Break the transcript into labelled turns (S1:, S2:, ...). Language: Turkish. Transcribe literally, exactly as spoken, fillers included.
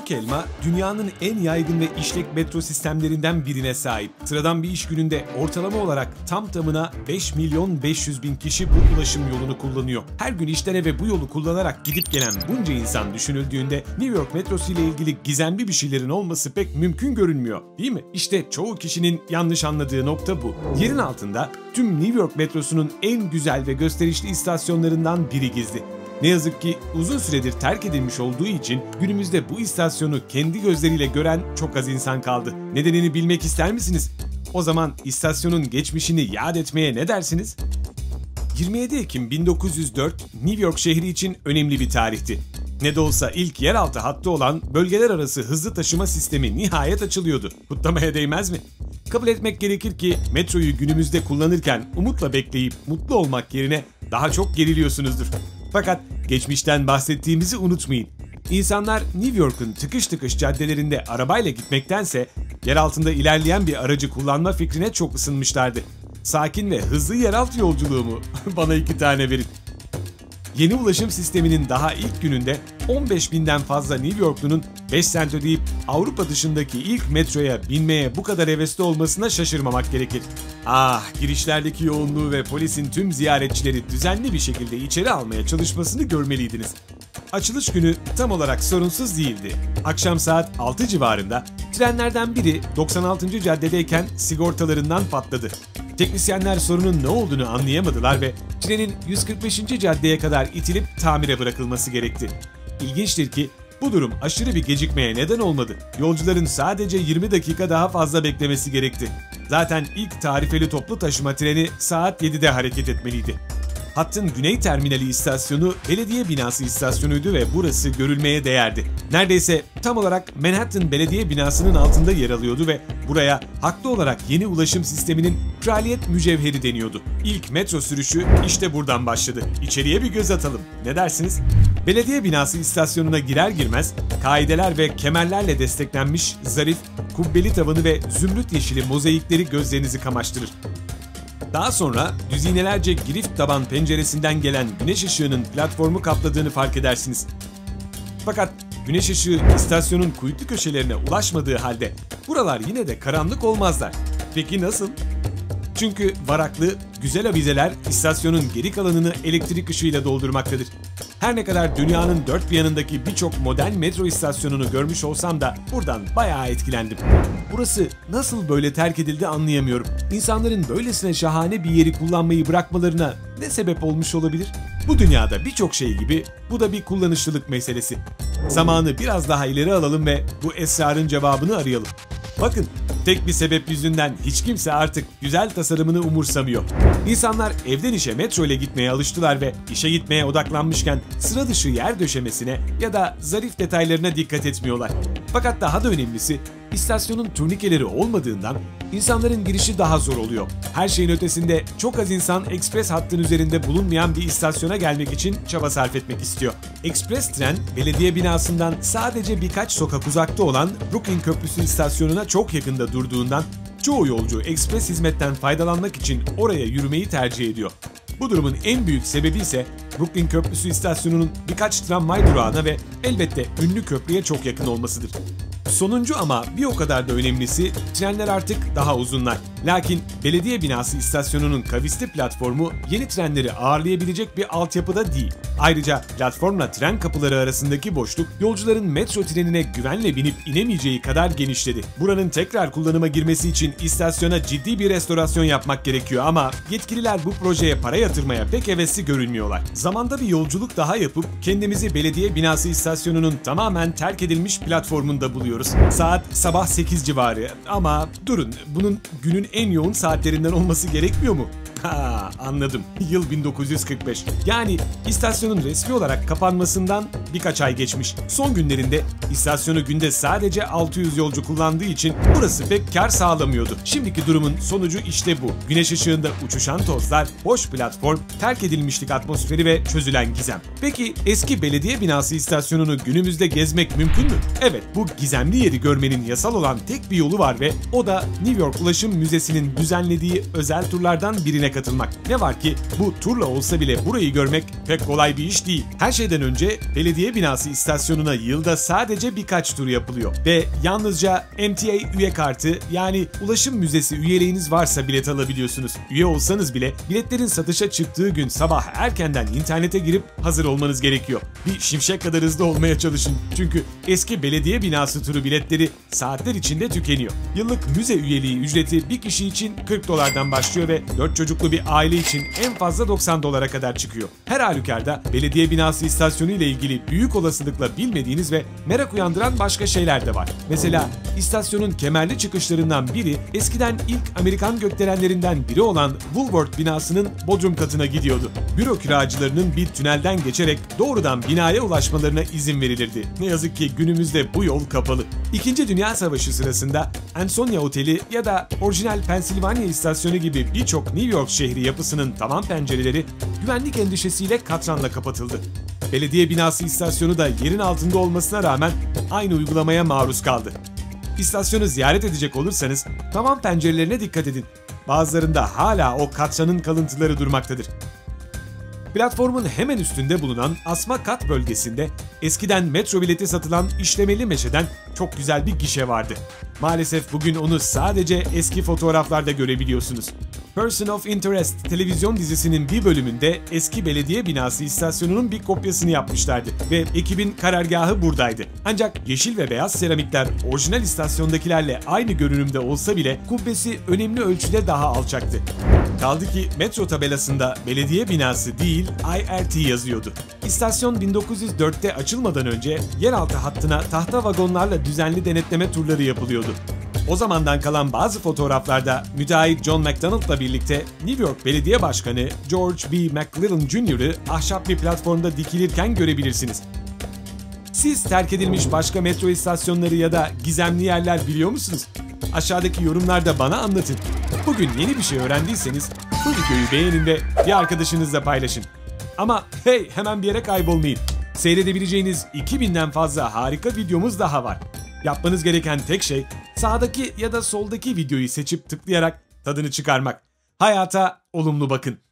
S1: Büyük Elma, dünyanın en yaygın ve işlek metro sistemlerinden birine sahip. Sıradan bir iş gününde ortalama olarak tam tamına beş milyon beş yüz bin kişi bu ulaşım yolunu kullanıyor. Her gün işten eve bu yolu kullanarak gidip gelen bunca insan düşünüldüğünde New York metrosu ile ilgili gizemli bir şeylerin olması pek mümkün görünmüyor, değil mi? İşte çoğu kişinin yanlış anladığı nokta bu. Yerin altında tüm New York metrosunun en güzel ve gösterişli istasyonlarından biri gizli. Ne yazık ki uzun süredir terk edilmiş olduğu için günümüzde bu istasyonu kendi gözleriyle gören çok az insan kaldı. Nedenini bilmek ister misiniz? O zaman istasyonun geçmişini yad etmeye ne dersiniz? yirmi yedi Ekim bin dokuz yüz dört New York şehri için önemli bir tarihti. Ne de olsa ilk yeraltı hattı olan bölgeler arası hızlı taşıma sistemi nihayet açılıyordu. Kutlamaya değmez mi? Kabul etmek gerekir ki metroyu günümüzde kullanırken umutla bekleyip mutlu olmak yerine daha çok geriliyorsunuzdur. Fakat geçmişten bahsettiğimizi unutmayın. İnsanlar New York'un tıkış tıkış caddelerinde arabayla gitmektense yer altında ilerleyen bir aracı kullanma fikrine çok ısınmışlardı. Sakin ve hızlı yeraltı yolculuğu mu? Bana iki tane verin. Yeni ulaşım sisteminin daha ilk gününde on beş binden fazla New Yorklu'nun beş sent ödeyip Avrupa dışındaki ilk metroya binmeye bu kadar hevesli olmasına şaşırmamak gerekir. Ah, girişlerdeki yoğunluğu ve polisin tüm ziyaretçileri düzenli bir şekilde içeri almaya çalışmasını görmeliydiniz. Açılış günü tam olarak sorunsuz değildi. Akşam saat altı civarında trenlerden biri doksan altıncı caddedeyken sigortalarından patladı. Teknisyenler sorunun ne olduğunu anlayamadılar ve trenin yüz kırk beşinci caddeye kadar itilip tamire bırakılması gerekti. İlginçtir ki bu durum aşırı bir gecikmeye neden olmadı. Yolcuların sadece yirmi dakika daha fazla beklemesi gerekti. Zaten ilk tarifeli toplu taşıma treni saat yedide hareket etmeliydi. Hattın güney terminali istasyonu belediye binası istasyonuydu ve burası görülmeye değerdi. Neredeyse tam olarak Manhattan Belediye binasının altında yer alıyordu ve buraya haklı olarak yeni ulaşım sisteminin kraliyet mücevheri deniyordu. İlk metro sürüşü işte buradan başladı. İçeriye bir göz atalım. Ne dersiniz? Belediye binası istasyonuna girer girmez kaideler ve kemerlerle desteklenmiş zarif, kubbeli tavanı ve zümrüt yeşili mozaikleri gözlerinizi kamaştırır. Daha sonra düzinelerce girift taban penceresinden gelen güneş ışığının platformu kapladığını fark edersiniz. Fakat güneş ışığı istasyonun kuytu köşelerine ulaşmadığı halde buralar yine de karanlık olmazlar. Peki nasıl? Çünkü varaklı, güzel avizeler istasyonun geri kalanını elektrik ışığıyla doldurmaktadır. Her ne kadar dünyanın dört bir yanındaki birçok modern metro istasyonunu görmüş olsam da buradan bayağı etkilendim. Burası nasıl böyle terk edildi anlayamıyorum. İnsanların böylesine şahane bir yeri kullanmayı bırakmalarına ne sebep olmuş olabilir? Bu dünyada birçok şey gibi bu da bir kullanışlılık meselesi. Zamanı biraz daha ileri alalım ve bu esrarın cevabını arayalım. Bakın, tek bir sebep yüzünden hiç kimse artık güzel tasarımını umursamıyor. İnsanlar evden işe metro ile gitmeye alıştılar ve işe gitmeye odaklanmışken sıra dışı yer döşemesine ya da zarif detaylarına dikkat etmiyorlar. Fakat daha da önemlisi, istasyonun turnikeleri olmadığından insanların girişi daha zor oluyor. Her şeyin ötesinde çok az insan ekspres hattın üzerinde bulunmayan bir istasyona gelmek için çaba sarf etmek istiyor. Ekspres tren, belediye binasından sadece birkaç sokak uzakta olan Brooklyn Köprüsü istasyonuna çok yakında durduğundan çoğu yolcu ekspres hizmetten faydalanmak için oraya yürümeyi tercih ediyor. Bu durumun en büyük sebebi ise Brooklyn Köprüsü istasyonunun birkaç tramvay durağına ve elbette ünlü köprüye çok yakın olmasıdır. Sonuncu ama bir o kadar da önemlisi, trenler artık daha uzunlar. Lakin belediye binası istasyonunun kavisli platformu yeni trenleri ağırlayabilecek bir altyapıda değil. Ayrıca platformla tren kapıları arasındaki boşluk yolcuların metro trenine güvenle binip inemeyeceği kadar genişledi. Buranın tekrar kullanıma girmesi için istasyona ciddi bir restorasyon yapmak gerekiyor ama yetkililer bu projeye para yatırmaya pek hevesli görünmüyorlar. Zamanda bir yolculuk daha yapıp kendimizi belediye binası istasyonunun tamamen terk edilmiş platformunda buluyoruz. Saat sabah sekiz civarı ama durun, bunun günün en yoğun saatlerinden olması gerekmiyor mu? Ha, anladım. Yıl bin dokuz yüz kırk beş. Yani istasyonun resmi olarak kapanmasından birkaç ay geçmiş. Son günlerinde istasyonu günde sadece altı yüz yolcu kullandığı için burası pek kar sağlamıyordu. Şimdiki durumun sonucu işte bu. Güneş ışığında uçuşan tozlar, boş platform, terk edilmişlik atmosferi ve çözülen gizem. Peki eski belediye binası istasyonunu günümüzde gezmek mümkün mü? Evet, bu gizemli yeri görmenin yasal olan tek bir yolu var ve o da New York Ulaşım Müzesi'nin düzenlediği özel turlardan birine katılmak. Ne var ki bu turla olsa bile burayı görmek pek kolay bir iş değil. Her şeyden önce belediye binası istasyonuna yılda sadece birkaç tur yapılıyor ve yalnızca M T A üye kartı yani ulaşım müzesi üyeliğiniz varsa bilet alabiliyorsunuz. Üye olsanız bile biletlerin satışa çıktığı gün sabah erkenden internete girip hazır olmanız gerekiyor. Bir şimşek kadar hızlı olmaya çalışın çünkü eski belediye binası turu biletleri saatler içinde tükeniyor. Yıllık müze üyeliği ücreti bir kişi için kırk dolardan başlıyor ve dört çocuklu bir aile için en fazla doksan dolara kadar çıkıyor. Her halükarda belediye binası istasyonu ile ilgili büyük olasılıkla bilmediğiniz ve merak uyandıran başka şeyler de var. Mesela istasyonun kemerli çıkışlarından biri eskiden ilk Amerikan gökdelenlerinden biri olan Woolworth binasının bodrum katına gidiyordu. Büro kiracılarının bir tünelden geçerek doğrudan binaya ulaşmalarına izin verilirdi. Ne yazık ki günümüzde bu yol kapalı. İkinci Dünya Savaşı sırasında Ansonia Oteli ya da orijinal Pennsylvania istasyonu gibi birçok New York şehri yapısının tavan pencereleri güvenlik endişesiyle katranla kapatıldı. Belediye binası istasyonu da yerin altında olmasına rağmen aynı uygulamaya maruz kaldı. İstasyonu ziyaret edecek olursanız tavan pencerelerine dikkat edin. Bazılarında hala o katranın kalıntıları durmaktadır. Platformun hemen üstünde bulunan asma kat bölgesinde eskiden metro bileti satılan işlemeli meşeden çok güzel bir gişe vardı. Maalesef bugün onu sadece eski fotoğraflarda görebiliyorsunuz. Person of Interest televizyon dizisinin bir bölümünde eski belediye binası istasyonunun bir kopyasını yapmışlardı ve ekibin karargahı buradaydı. Ancak yeşil ve beyaz seramikler orijinal istasyondakilerle aynı görünümde olsa bile kubbesi önemli ölçüde daha alçaktı. Kaldı ki metro tabelasında belediye binası değil I R T yazıyordu. İstasyon bin dokuz yüz dörtte açılmadan önce yeraltı hattına tahta vagonlarla düzenli denetleme turları yapılıyordu. O zamandan kalan bazı fotoğraflarda müteahhit John McDonald'la birlikte New York Belediye Başkanı George B. McClellan Junior'ı ahşap bir platformda dikilirken görebilirsiniz. Siz terk edilmiş başka metro istasyonları ya da gizemli yerler biliyor musunuz? Aşağıdaki yorumlarda bana anlatın. Bugün yeni bir şey öğrendiyseniz bu videoyu beğenin ve bir arkadaşınızla paylaşın. Ama hey, hemen bir yere kaybolmayın. Seyredebileceğiniz iki binden fazla harika videomuz daha var. Yapmanız gereken tek şey sağdaki ya da soldaki videoyu seçip tıklayarak tadını çıkarmak. Hayata olumlu bakın.